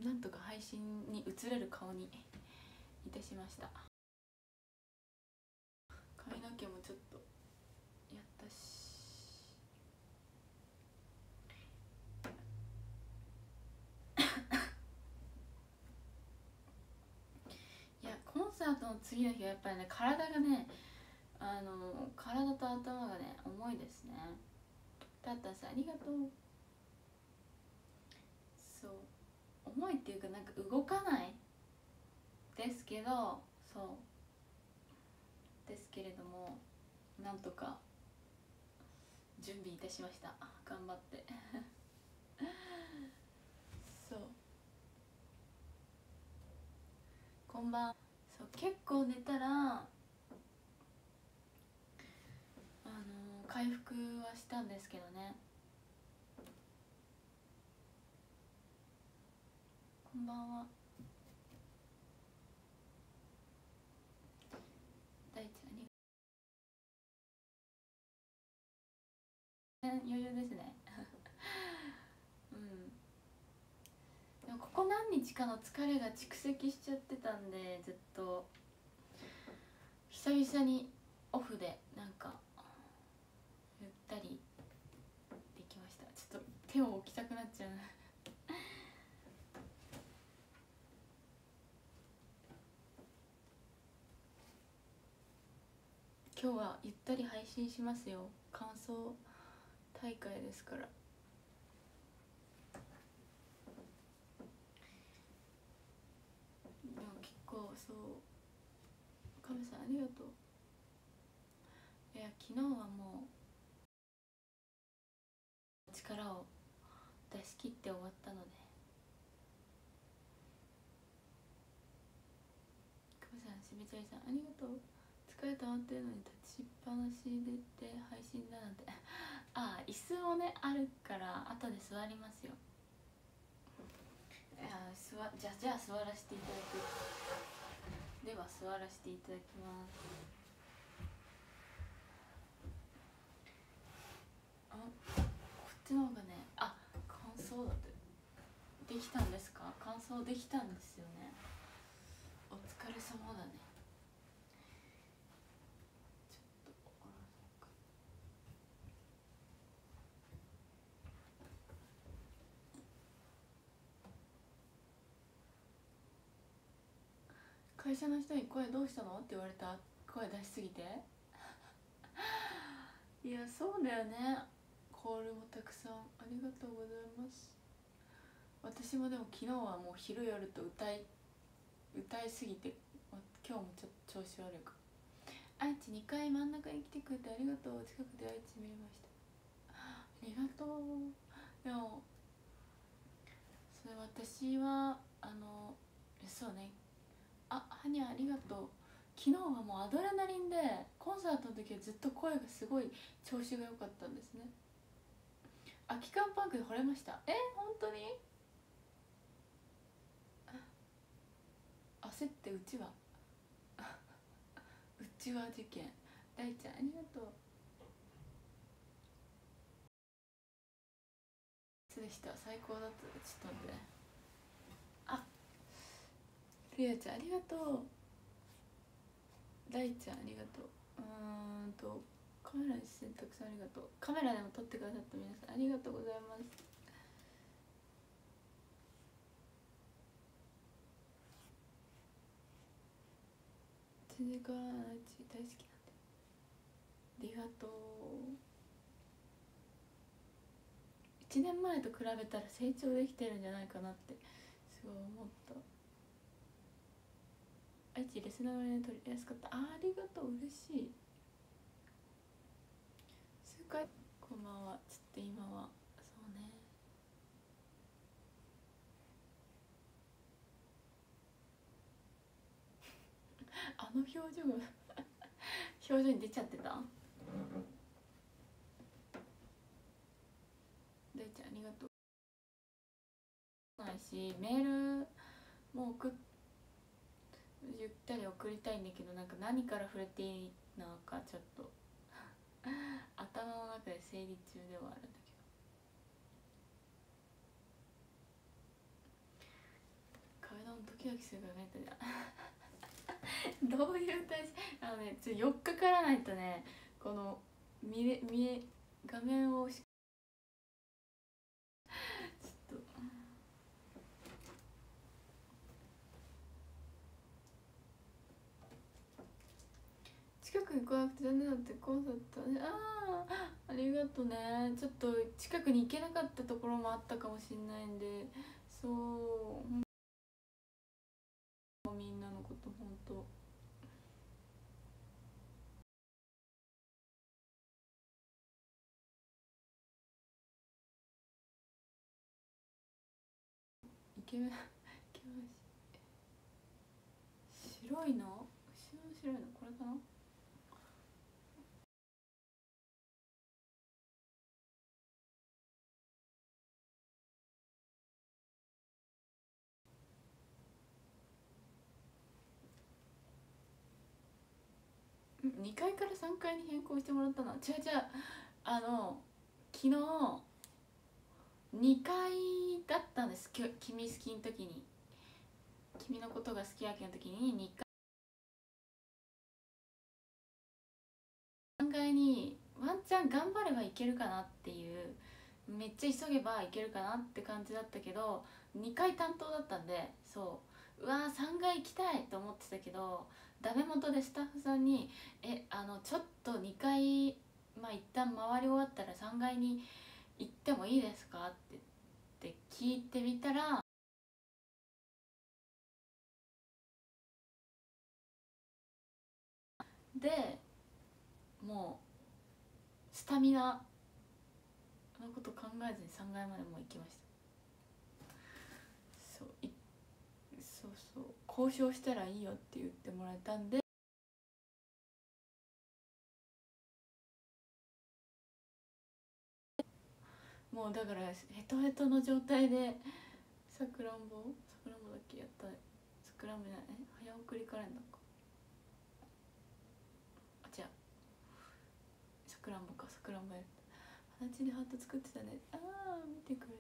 なんとか配信に映れる顔にいたしました。髪の毛もちょっとやったし、いやコンサートの次の日はやっぱりね、体がね、体と頭がね重いですね。たったさんありがとう。そう重いっていうか、なんか動かないですけど、そうですけれども、なんとか準備いたしました。頑張ってそうこんばん。そう結構寝たら回復はしたんですけどね。こんばんは。大ちゃんに余裕ですねうんでもここ何日かの疲れが蓄積しちゃってたんで、ずっと久々にオフでなんかゆったりできました。ちょっと手を置きたくなっちゃう今日はゆったり配信しますよ。感想大会ですから。でも結構そうカメさんありがとう。いや昨日はもう力を出し切って終わったので。カメさんしめちゃいさんありがとう。疲れ溜まってるのに立ちっぱなしで配信だなんてああ椅子もねあるから後で座りますよ。いやじゃあ座らせていただく。では座らせていただきます。こっちの方がね、感想だってできたんですか。感想できたんですよね。お疲れ様だね。ちょっと会社の人に声どうしたのって言われた。声出しすぎていやそうだよね。コールもたくさんありがとうございます。私もでも昨日はもう昼夜と歌いすぎて、今日もちょっと調子悪いか。愛知2回真ん中に来てくれてありがとう。近くで愛知見れました。ありがとう。でもそれ私はそうね、はにゃありがとう。昨日はもうアドレナリンでコンサートの時はずっと声がすごい調子が良かったんですね。空き缶パンクで惚れました。本当に焦ってうちは受験。大ちゃんありがとう。そうでした。最高だった。ちょっと待ってね。りあちゃんありがとう。大ちゃんありがとう。カメラに視線たくさんありがとう。カメラでも撮ってくださった皆さんありがとうございます。全然変わらないち大好きなんでありがとう。1年前と比べたら成長できてるんじゃないかなってすごい思った。愛知レスナーで取りやすかった。ありがとう嬉しい。数回こんばんは。ちょっと今はそうね表情が表情に出ちゃってた。大ちゃんありがとう。ないしメールもゆったり送りたいんだけど、なんか何から触れていいのかちょっと頭の中で整理中ではあるんだけど。 キドキするからねどういう体勢4日からないとね、この画面をちょっと近くに来なくて残念だってコンサートね。ありがとね。ちょっと近くに行けなかったところもあったかもしれないんで、そうみんなのこと本当イケメン白いの後ろの白いのこれかな。2階から3階に変更してもらったの。違う昨日2階だったんです。君好きの時に、君のことが好きやけの時に2階3階にワンチャン頑張ればいけるかなっていう、めっちゃ急げばいけるかなって感じだったけど、2階担当だったんで、うわー3階行きたいと思ってたけど、ダメ元でスタッフさんに「ちょっと2階一旦回り終わったら3階に行ってもいいですか?」って聞いてみたら、でもうスタミナのこと考えずに3階までもう行きました。そう交渉したらいいよって言ってもらえたんで、もうだからヘトヘトの状態でさくらんぼだっけやった。さくらんぼじゃない、早送りカレンダーか、違う、さくらんぼやった。形でハート作ってたね。見てくれて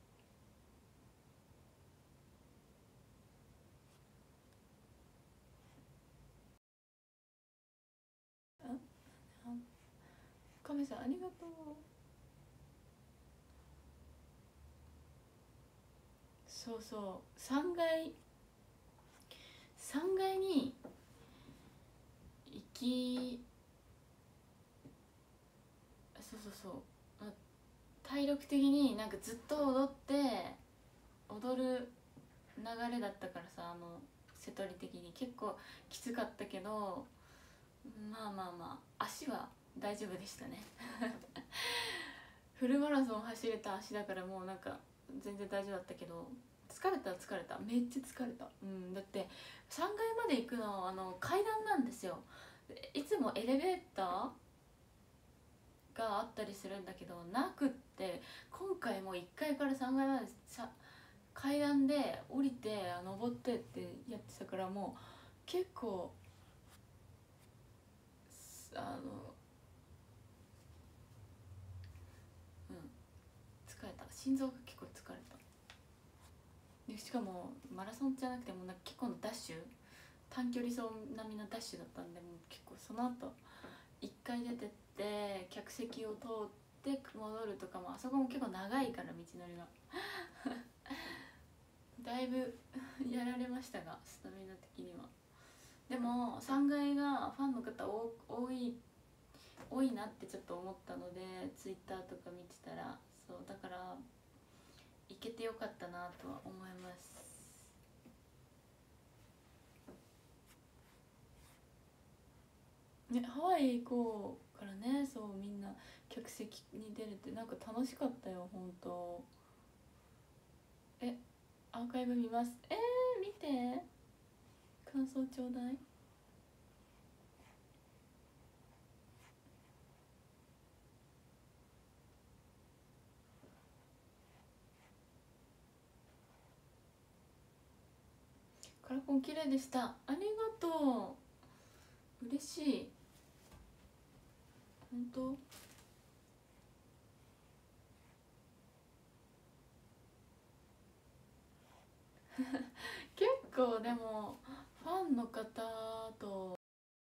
亀さんありがとう。3階に行き、体力的になんかずっと踊る流れだったからさ、瀬戸り的に結構きつかったけど、足は大丈夫でしたねフルマラソン走れた足だから、もうなんか全然大丈夫だったけど、疲れためっちゃ疲れた。だって3階まで行くの階段なんですよ。いつもエレベーターがあったりするんだけどなくって、今回も1階から3階まで階段で降りて登ってってやってたから、もう結構疲れた。心臓が結構疲れた。でしかもマラソンじゃなくてもなんか結構のダッシュ、短距離走並みのダッシュだったんで、もう結構その後1回出てって客席を通って戻るとかも、あそこも結構長いから道のりがだいぶやられましたが、スタミナ的には。でも3階がファンの方多いなってちょっと思ったので、ツイッターとか見てたら、だから行けてよかったなとは思います。ね、ハワイ行こうからね。みんな客席に出るってなんか楽しかったよ本当。アーカイブ見ます。見て、感想ちょうだい。カラコン綺麗でした。ありがとう、嬉しい本当。結構でもファンの方と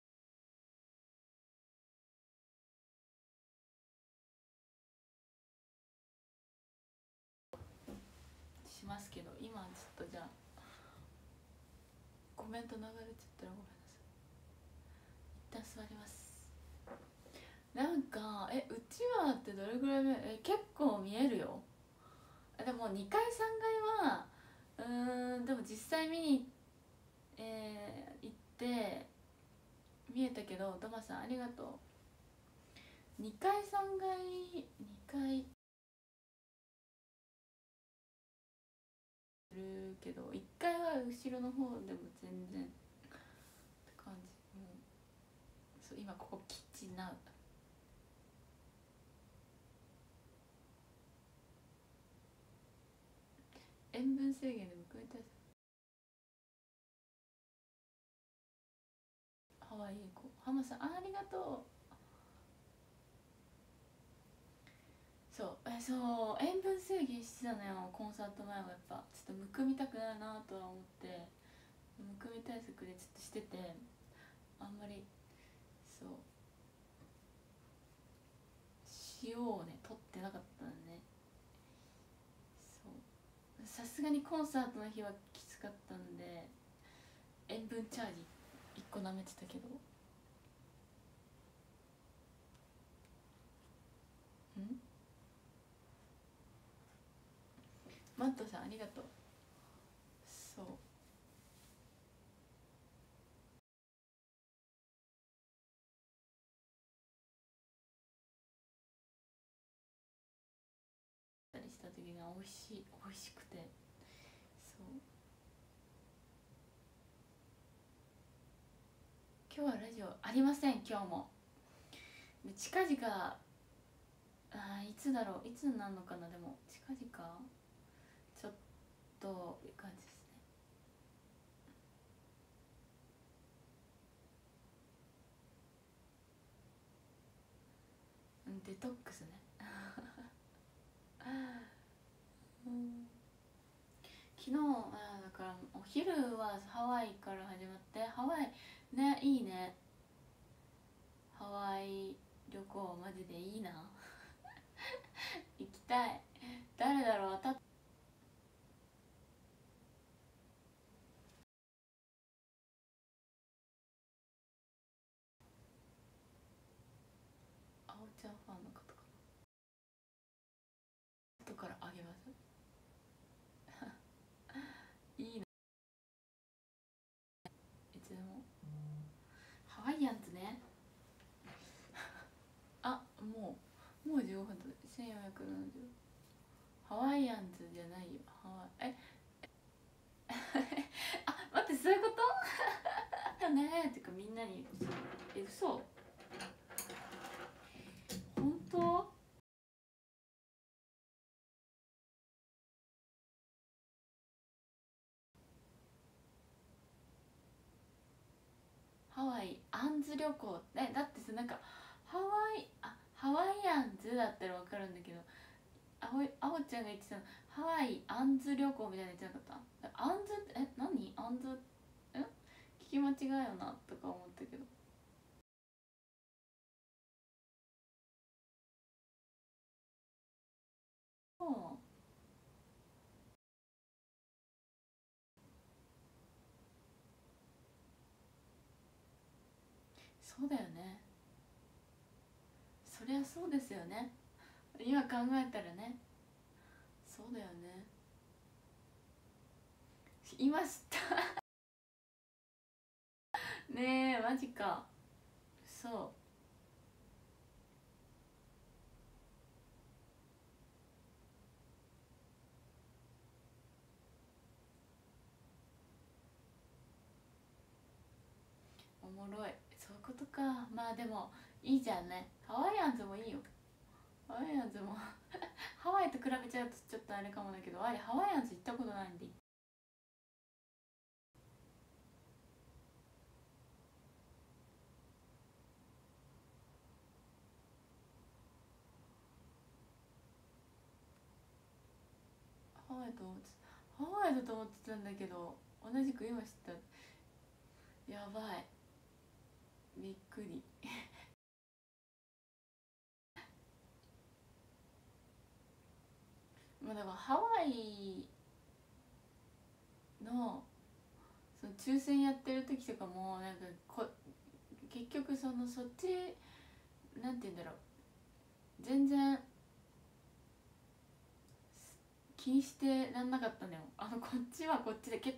しますけど、今ちょっとじゃあコメント流れちゃったらごめんなさい、一旦座ります。なんかうちわってどれぐらい見える？結構見えるよ。でも2階3階はでも実際見に、行って見えたけど、ドマさんありがとう。2階3階2階いるけど、1階は後ろの方でも全然って感じ。もうそう今ここキッチンナウ。塩分制限でむくみ対策。ハワイへ行こう。ハマさんありがとう。そう塩分制限してたのよ、コンサート前は。やっぱちょっとむくみたくないなとは思って、むくみ対策でちょっとしてて、あんまりそう塩をね取ってなかったのね。そうさすがにコンサートの日はきつかったんで、塩分チャージ1個舐めてたけど。マットさんありがとう。そうたりした時が美味しくて。そう今日はラジオありません。今日も近々、いつだろう、いつになるのかな。でも近々ちょっという感じですね。デトックスね。うん昨日だからお昼はハワイから始まって、ハワイね、いいね。ハワイ旅行マジでいいな。行きたい。誰だろう。あおちゃんファンの方かな。後からあげます。いいな。いつでもハワイアンズね。もう15分と1470。ハワイアンズじゃないよ。ハワイ待って、そういうことだねーってかみんなに嘘本当？ハワイアンズ旅行だってさ、なんかハワイアンズだったら分かるんだけど、あおちゃんが言ってたのハワイアンズ旅行みたいな言ってなかった？アンズ何アンズ聞き間違いよなとか思ったけど。そうそうだよね。そりゃそうですよね。今考えたらね。そうだよね。今知ったねえマジか。そうおもろい。そういうことか。まあでもいいじゃんね。ハワイアンズもいいよ。ハワイアンズもハワイと比べちゃうとちょっとあれかもだけど、あれハワイアンズ行ったことないんで。ハワイだと思ってたんだけど、 同じく今知った。やばい、びっくりまあだからハワイのその抽選やってる時とかもなんか結局そっちなんて言うんだろう、全然気にしてらんなかったのよ。こっちはこっちで結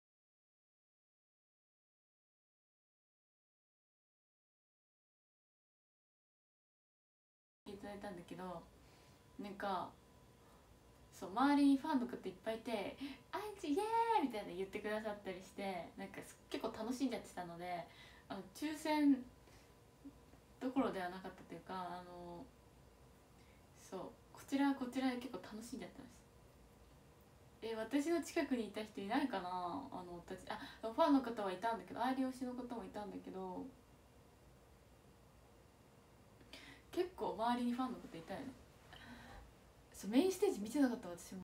構いただいたんだけど、なんかそう周りにファンの方いっぱいいて「アイチイエーイ!」みたいな言ってくださったりして、なんか結構楽しんじゃってたので、抽選どころではなかったというか、そうこちらはこちらで結構楽しんじゃってました。私の近くにいた人いないかな。ファンの方はいたんだけど、アイリ推しの方もいたんだけど、結構周りにファンの方いたよね。そうメインステージ見てなかった私も。